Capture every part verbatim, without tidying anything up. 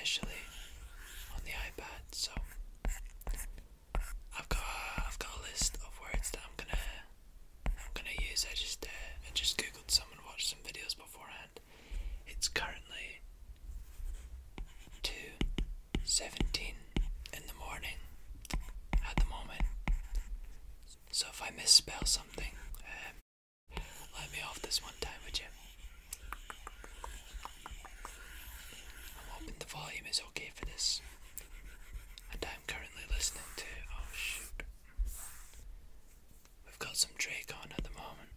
initially on the iPad, so I've got I've got a list of words that I'm gonna I'm gonna use. I just uh, I just googled some and watched some videos beforehand. It's currently two seventeen in the morning at the moment, so if I misspell something, um, let me off this one time, would you? I'm hoping the volume is okay for this. And I'm currently listening to, oh shoot, we've got some Drake on at the moment.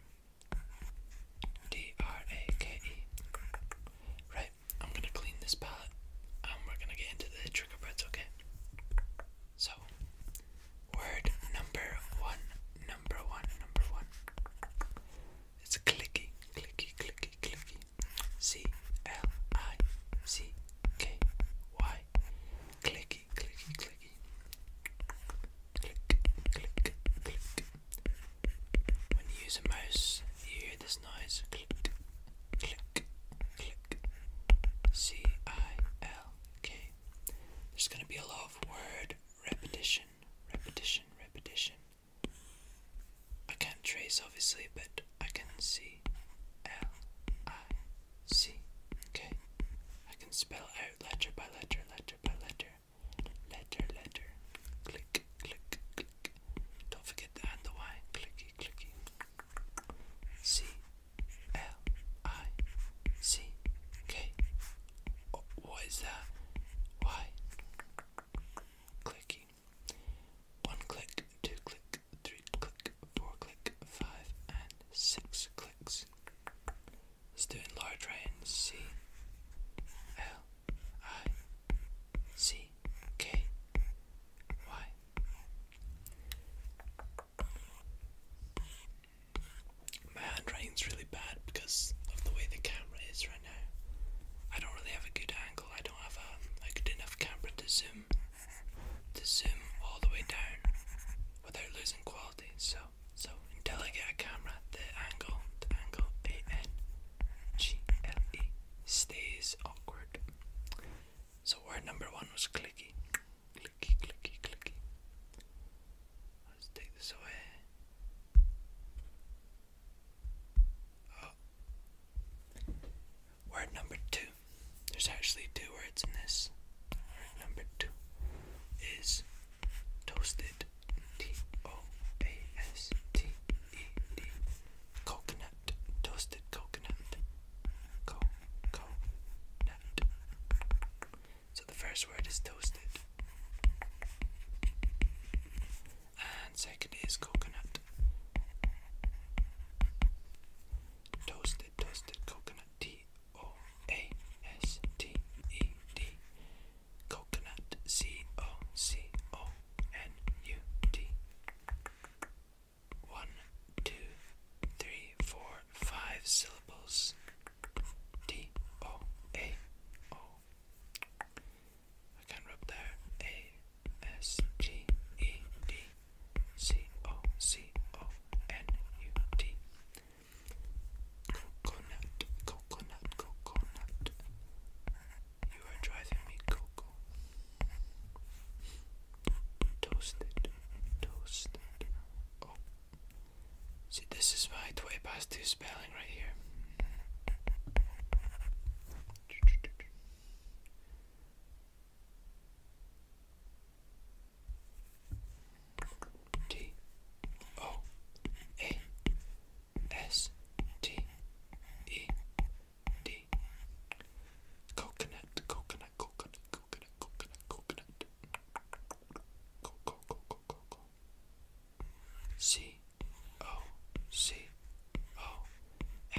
D R A K E. Right, I'm gonna clean this palette and we're gonna get into the trigger words, okay? So, word number one, number one, number one. It's clicky, clicky, clicky, clicky. C L I C K Y. Clicky, clicky, clicky. Click, click, click. When you use a mouse, you hear this noise. Click, click, click. C I L K. There's going to be a lot of word repetition, repetition, repetition. I can't trace, obviously, but I can see L I C K. I can spell out letter by letter, letter by letter, letter, letter. Click, click, click. Don't forget the and the Y. Clicky, clicky. C L I C K. Oh, what is that? Y. Clicky. One click, two click, three click, four click, five and six clicks. Let's do it in large writing. C L I C K Y. My handwriting's really bad because of the way the camera is right now. I don't really have a good angle. I don't have a, a good enough camera to zoom to zoom all the way down without losing quality. So so until I get a camera, the angle, the angle A N G L E stays awkward. So word number one was clicky. Clicky, clicky, clicky. Let's take this away. Oh. Word number two. There's actually two words in this. Word number two is toasted. T O A S T E D. Coconut. Toasted coconut. Co, co, nut. So the first word is toasted. And second is coconut. Toasted, toasted coconut. T O A S T E D. Coconut. C O C O N U T. One, two, three, four, five syllables. T O A O. I can't rub there. A S T E D C O C O N U T. Coconut, coconut, coconut. You are driving me coco. Toasted, toasted. Oh. See, this is my twenty past two spelling right here. T O A S T E D. Coconut, coconut, coconut, coconut, coconut, coconut. Co, co, co, co, co, co. C O C O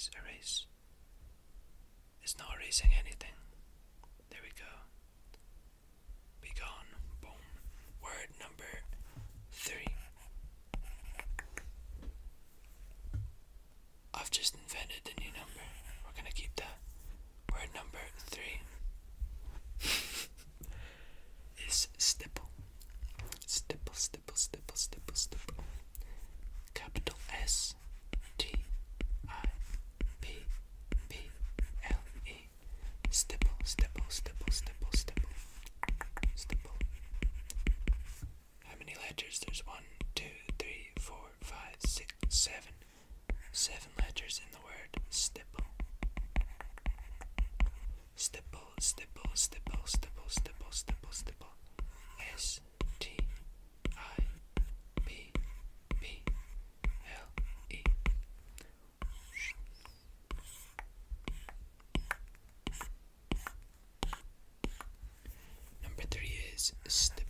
erase, erase. It's not erasing anything. There we go. Be gone. Boom. Word number three. I've just invented a new number. We're gonna keep that. Word number three is stipple. Stipple, stipple, stipple, stipple, stipple. Capital S T I P P L E. Stipple, stipple, stipple, stipple, stipple. Stipple. How many letters? There's one, two, three, four, five, six, seven. Seven letters in the word stipple. Stipple, stipple, stipple, stipple, stipple, stipple, stipple. S T I P P L E. Number three is stipple.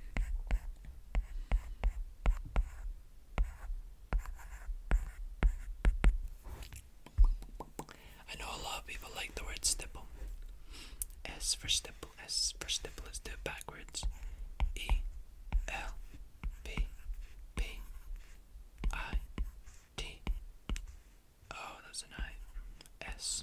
I know a lot of people like the word stipple. S for stipple. S for stipple. Let's do it backwards. E L P P I T. Oh, that's an I. S.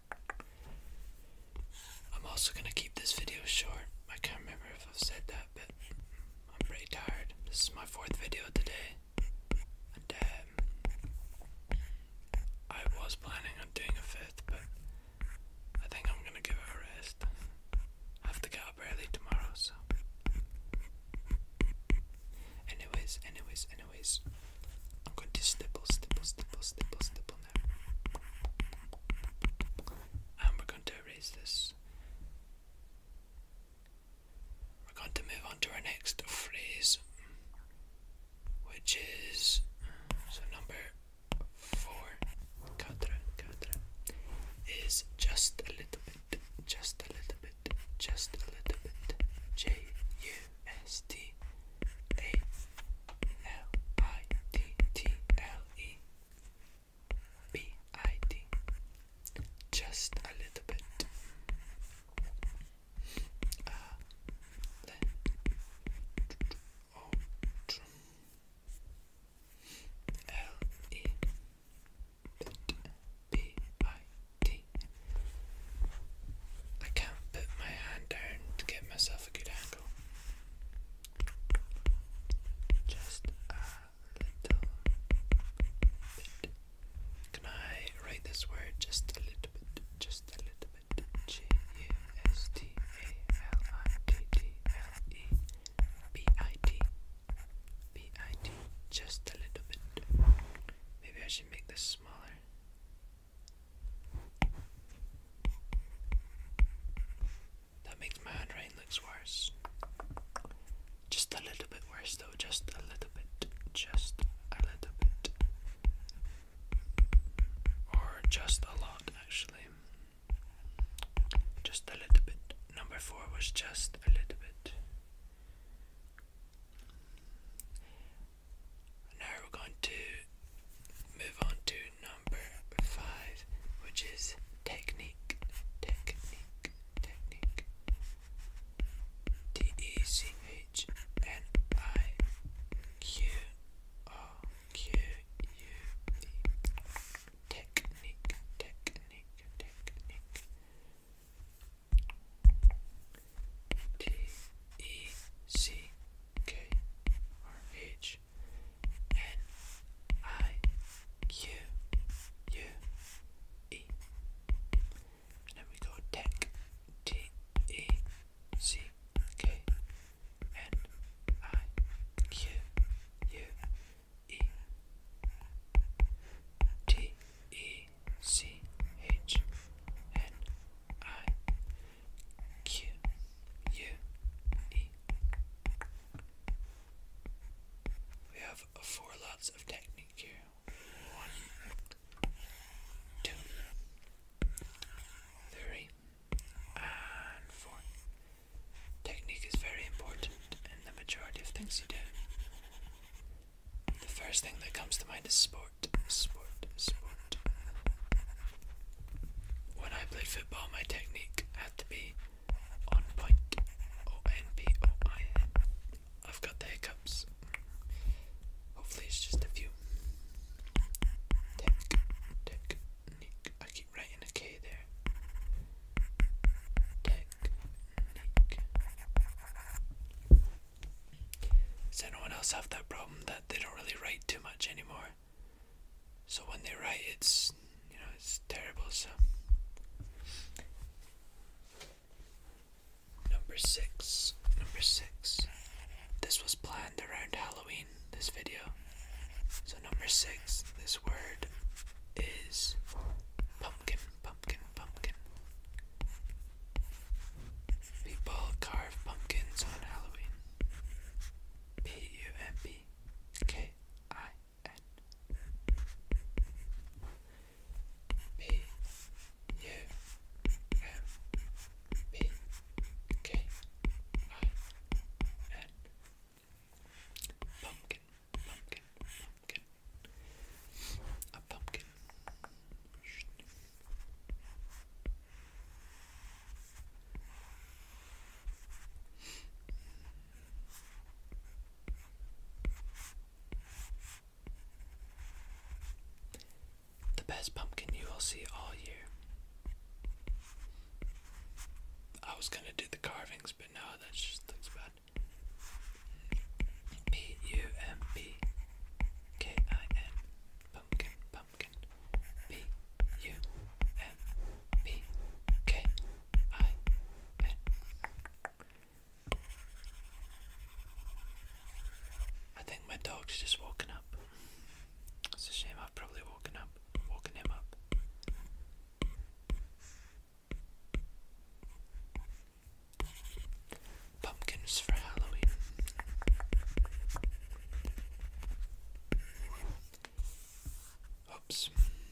I'm also gonna keep this video short. I can't remember if I've said that, but I'm pretty tired. This is my fourth video today, and um, I was planning on doing a fifth, but I think I'm gonna give it a rest. I have to get up early tomorrow, so. Anyways, anyways, anyways. I'm going to stipple, stipple, stipple, stipple, stipple now. And we're going to erase this. We're going to move on to our next phrase, which is, so number four, cadra, cadra, is just a little bit, just a little bit, just a little bit. J U S T A L I T T L E B I T. Just a little bit. A le o tr L E B I T. I can't put my hand down to get myself a good angle. Just a little bit. Can I write this word just a little bit? Just a little bit. G U S T A L I T T L E B I T. B I T. Just a little bit. Maybe I should make this smaller. That makes my handwriting looks worse. Just a little bit worse though, just a little bit. Just a little bit. Or just a lot actually. Just a little bit. Number four was just a little bit. Now we're going to move on to number five, which is technique. Technique. Technique. T E C H N I Q O Q U E. Technique. Technique. Technique. T E C K or H N I Q U E. And then we go tech. T E C K N I Q U E. T E C H N I Q U E. We have four lots of technique here. One, two, three, and four. Technique is very important in the majority of things you do. The first thing that comes to mind is sport. Sport, sport. football, my technique had to be on point. O N P O I N. I've got the hiccups. Hopefully it's just a few. Tech, technique. I keep writing a K there. Technique. Does anyone else have that problem that they don't really write too much anymore? So when they write, it's, you know, it's terrible. So number six, number six. This was planned around Halloween, this video. So number six, this word is pumpkin, pumpkin, pumpkin. People carve pumpkins on Halloween. P U M P K I N. P U M P K I N. Pumpkin, pumpkin, pumpkin. A pumpkin. The best pumpkin you will see all year. I was gonna do the carvings, but no, that just looks bad. P U M P K I N. Pumpkin, pumpkin. P U M P K I N. I think my dog's just woken up. It's a shame I've probably woken up, woken him up. Pumpkins for Halloween. Oops.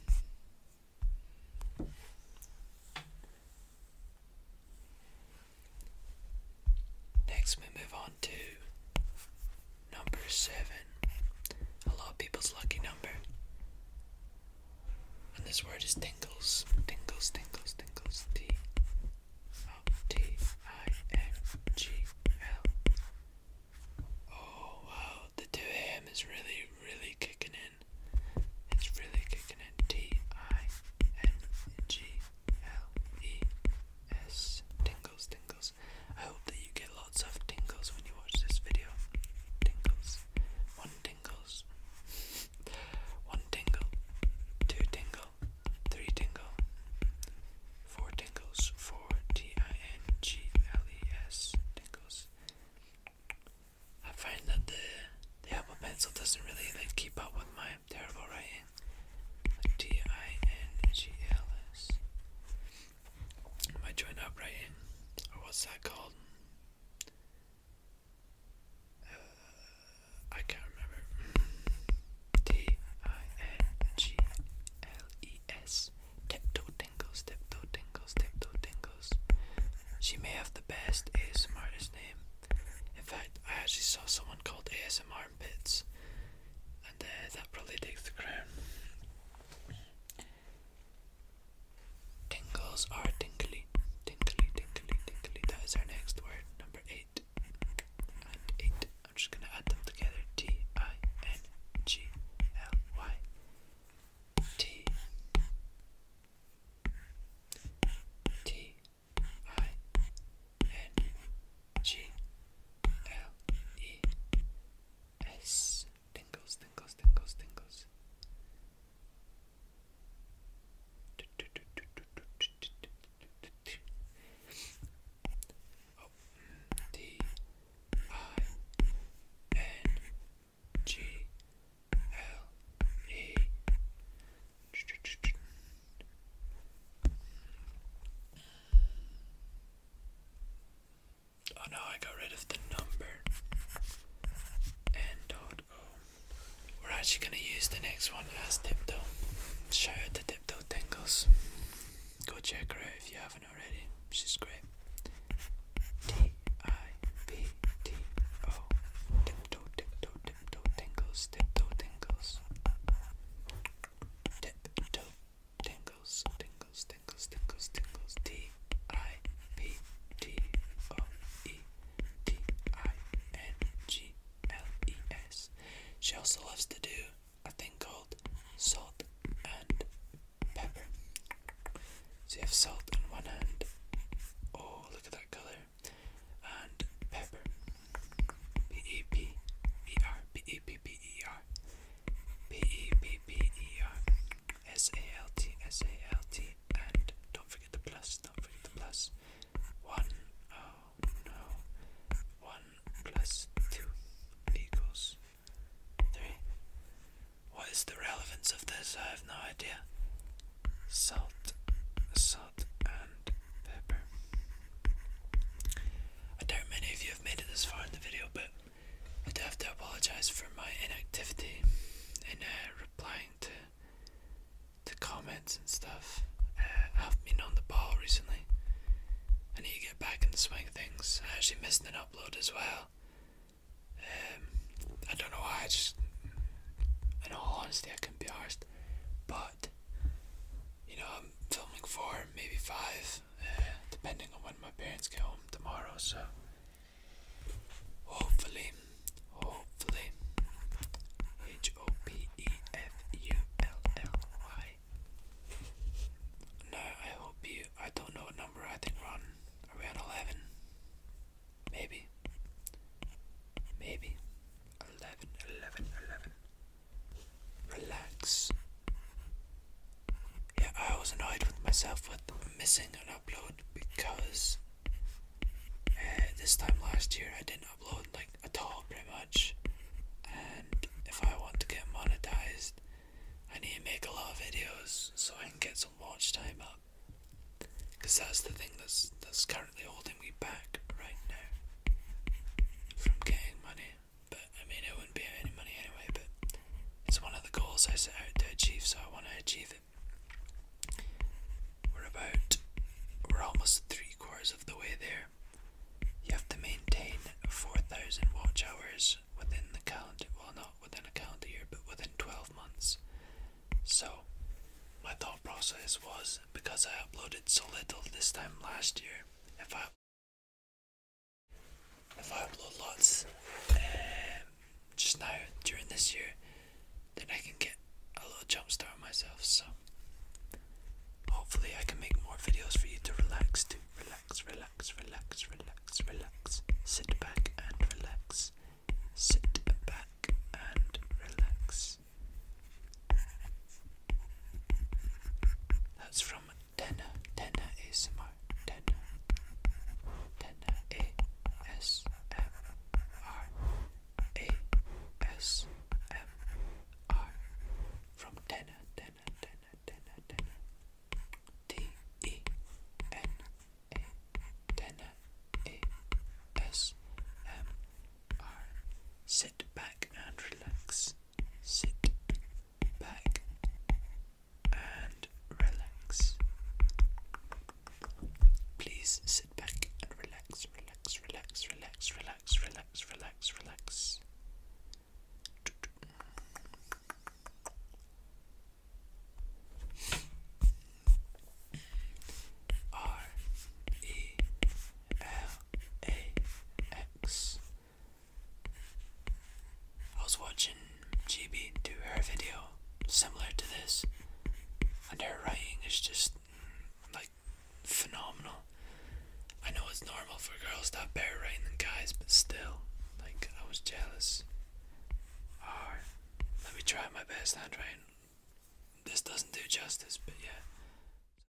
Next we move on to number seven. A lot of people's lucky number. And this word is tingles. Tingles, tingles, tingles. T O T I N G L. Oh wow, the two A M is really, really kicking in. It's really kicking in. T I N G L E S. Tingles, tingles. I hope that you get lots of tingles when you watch this video. Tingles. One tingles. One tingle. Two tingle. Three tingle. Four tingles. Four T I N G L E S. Tingles. I find that the the Apple Pencil doesn't really like keep up with my terrible writing. Like T I N G L S. Am I joint up writing? Or what's that called? Uh, I can't remember. T I N G L E S. Tiptoe tingles, tiptoe tingles, tiptoe tingles. She may have the best A S M R artist name. In fact, I actually saw someone called A S M R Armpits, and uh, that probably takes the crown. Tingles are tingly, tingly, tingly, tingly. That is our next word, number eight. And eight. I'm just gonna add them together. T I N G L Y. T T I N G L E S. Tingles, tingles, tingles, tingles. Oh, T I N G L E. Oh no, I got rid of the number. N dot O. We're actually going to use the next one as Tiptoe. Shout out to Tiptoe Tingles. Go check her out if you haven't already. She's great. T I P T O. Tiptoe, tiptoe, tiptoe tingles, tiptoe tingles. Tiptoe tingles, tingles, tingles, tingles, tingles, She also loves to do a thing called salt and pepper. So you have salt in one hand. Oh, look at that colour. And pepper. P E P E R. P E P P E R. P E P P E R. S A L T. S A L T. And don't forget the plus. Don't forget the plus. One. Oh no. One plus two equals three. What is the relevance of this? I have no idea. Salt, salt, and pepper. I doubt many of you have made it this far in the video, but I do have to apologise for my inactivity in uh, replying to to comments and stuff. Uh, I haven't been on the ball recently. I need to get back in the swing of things. I actually missed an upload as well. Um, I don't know why. I just, in all honesty, I couldn't be arsed. But you know, I'm filming four, maybe five, uh, depending on when my parents get home tomorrow. So hopefully, hopefully, H O P E F U L L Y. No, I hope you. I don't know what number. I think we're on. Are we on eleven? Maybe. Maybe. Eleven. Eleven. Eleven. Relax. Yeah, I was annoyed with myself with missing an upload because uh, this time last year I didn't upload like at all pretty much, and if I want to get monetized I need to make a lot of videos so I can get some watch time up, because that's the thing that's, that's currently holding me back right now from getting money. But I mean, it wouldn't be any money anyway, but it's one of the goals I set out to achieve, so I want to achieve it. We're about, we're almost three quarters of the way there. You have to maintain four thousand watch hours within the calendar, well not within a calendar year, but within twelve months. So, my thought process was, because I uploaded so little this time last year, if I, if I upload lots um, just now during this year, then I can get a little jump start on myself. So hopefully I can make more videos for you to relax to. Relax, relax, relax, relax, relax. Sit back and relax. Sit back and relax. That's from Tenna, Tenna A S M R, Tenna, Tenna A S M R, A S M R, from Tenna, Tenna, Tenna, Tenna, Tenna, T E N A, Tenna A S M R. Sit back and relax. Sit back and relax. Please sit back and relax, relax, relax, relax, relax, relax, relax, relax. R E L A X. I was watching G B do her video similar to this, and her writing is just like phenomenal. I know it's normal for girls to have better writing than guys, but still, like, I was jealous. R. Let me try my best handwriting. This doesn't do justice, but yeah.